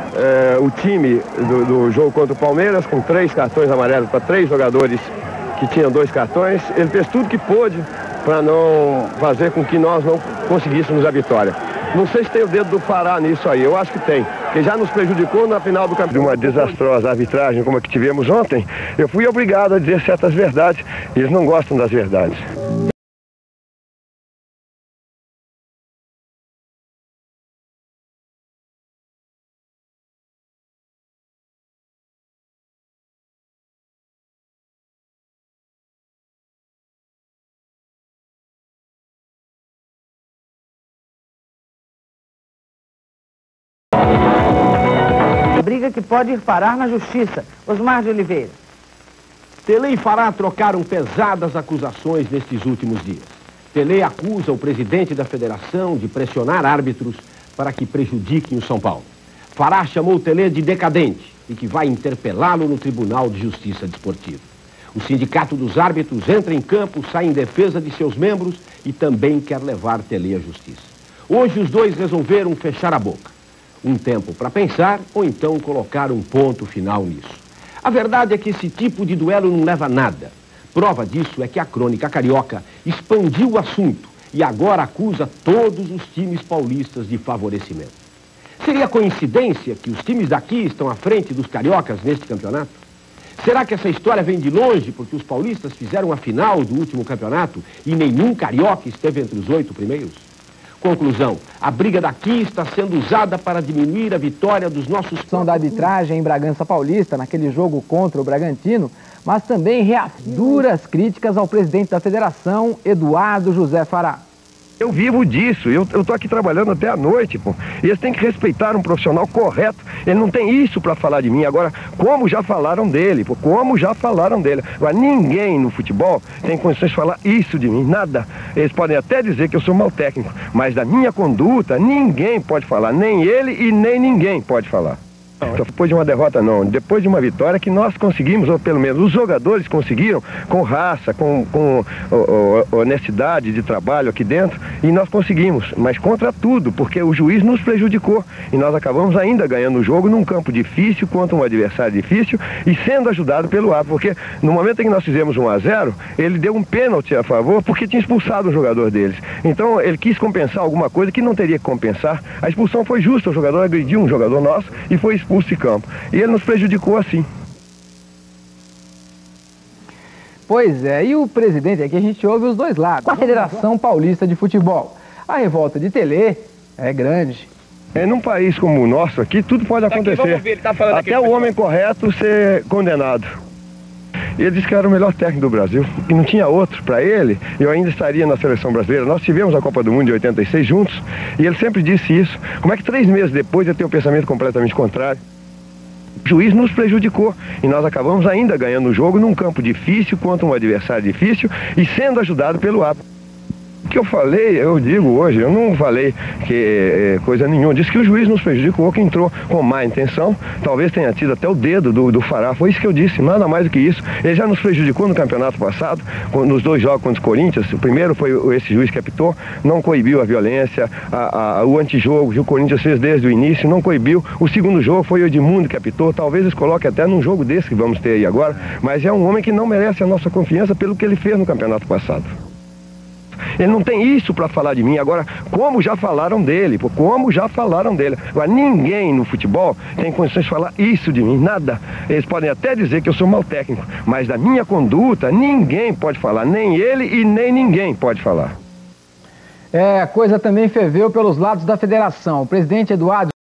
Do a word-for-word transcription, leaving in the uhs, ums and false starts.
é, o time do, do jogo contra o Palmeiras com três cartões amarelos para três jogadores que tinham dois cartões. Ele fez tudo que pôde para não fazer com que nós não conseguíssemos a vitória. Não sei se tem o dedo do Pará nisso aí, eu acho que tem, porque já nos prejudicou na final do campeonato. De uma desastrosa arbitragem como a que tivemos ontem, eu fui obrigado a dizer certas verdades, e eles não gostam das verdades. Briga que pode ir parar na justiça. Osmar de Oliveira. Tele e Fará trocaram pesadas acusações nestes últimos dias. Tele acusa o presidente da federação de pressionar árbitros para que prejudiquem o São Paulo. Fará chamou o Tele de decadente e que vai interpelá-lo no Tribunal de Justiça Desportiva. O sindicato dos árbitros entra em campo, sai em defesa de seus membros e também quer levar Tele à justiça. Hoje os dois resolveram fechar a boca. Um tempo para pensar ou então colocar um ponto final nisso. A verdade é que esse tipo de duelo não leva a nada. Prova disso é que a Crônica Carioca expandiu o assunto e agora acusa todos os times paulistas de favorecimento. Seria coincidência que os times daqui estão à frente dos cariocas neste campeonato? Será que essa história vem de longe porque os paulistas fizeram a final do último campeonato e nenhum carioca esteve entre os oito primeiros? Conclusão, a briga daqui está sendo usada para diminuir a vitória dos nossos... Da arbitragem em Bragança Paulista, naquele jogo contra o Bragantino, mas também reafirma duras críticas ao presidente da federação, Eduardo José Fará. Eu vivo disso, eu estou aqui trabalhando até a noite, pô. E eles têm que respeitar um profissional correto. Ele não tem isso para falar de mim. Agora, como já falaram dele, pô, como já falaram dele. Agora, ninguém no futebol tem condições de falar isso de mim, nada. Eles podem até dizer que eu sou mau técnico, mas da minha conduta, ninguém pode falar. Nem ele e nem ninguém pode falar. Depois de uma derrota não, depois de uma vitória que nós conseguimos, ou pelo menos os jogadores conseguiram, com raça, com, com o, o, honestidade de trabalho aqui dentro, e nós conseguimos, mas contra tudo, porque o juiz nos prejudicou, e nós acabamos ainda ganhando o jogo num campo difícil, contra um adversário difícil, e sendo ajudado pelo árbitro, porque no momento em que nós fizemos um a zero, ele deu um pênalti a favor, porque tinha expulsado um jogador deles. Então ele quis compensar alguma coisa que não teria que compensar. A expulsão foi justa, o jogador agrediu um jogador nosso, e foi expulso de campo. E ele nos prejudicou assim. Pois é, e o presidente aqui a gente ouve os dois lados. A Federação Paulista de Futebol. A revolta de Tele é grande. É, num país como o nosso aqui, tudo pode acontecer. Aqui, vamos ver, ele tá falando até o homem correto ser condenado. Ele disse que era o melhor técnico do Brasil, e não tinha outro para ele. Eu ainda estaria na seleção brasileira. Nós tivemos a Copa do Mundo de oitenta e seis juntos, e ele sempre disse isso. Como é que três meses depois eu tenho um pensamento completamente contrário? O juiz nos prejudicou, e nós acabamos ainda ganhando o jogo num campo difícil, contra um adversário difícil, e sendo ajudado pelo árbitro. O que eu falei, eu digo hoje, eu não falei que é, coisa nenhuma, disse que o juiz nos prejudicou, que entrou com má intenção, talvez tenha tido até o dedo do, do Fará, foi isso que eu disse, nada mais do que isso. Ele já nos prejudicou no campeonato passado, nos dois jogos contra os Corinthians. O primeiro foi esse juiz que apitou, não coibiu a violência, a, a, o antijogo que o Corinthians fez desde o início, não coibiu. O segundo jogo foi o Edmundo que apitou, talvez eles coloquem até num jogo desse que vamos ter aí agora, mas é um homem que não merece a nossa confiança pelo que ele fez no campeonato passado. Ele não tem isso para falar de mim. Agora, como já falaram dele, pô, como já falaram dele. Agora, ninguém no futebol tem condições de falar isso de mim, nada. Eles podem até dizer que eu sou mau técnico, mas da minha conduta, ninguém pode falar, nem ele e nem ninguém pode falar. É, a coisa também ferveu pelos lados da federação. O presidente Eduardo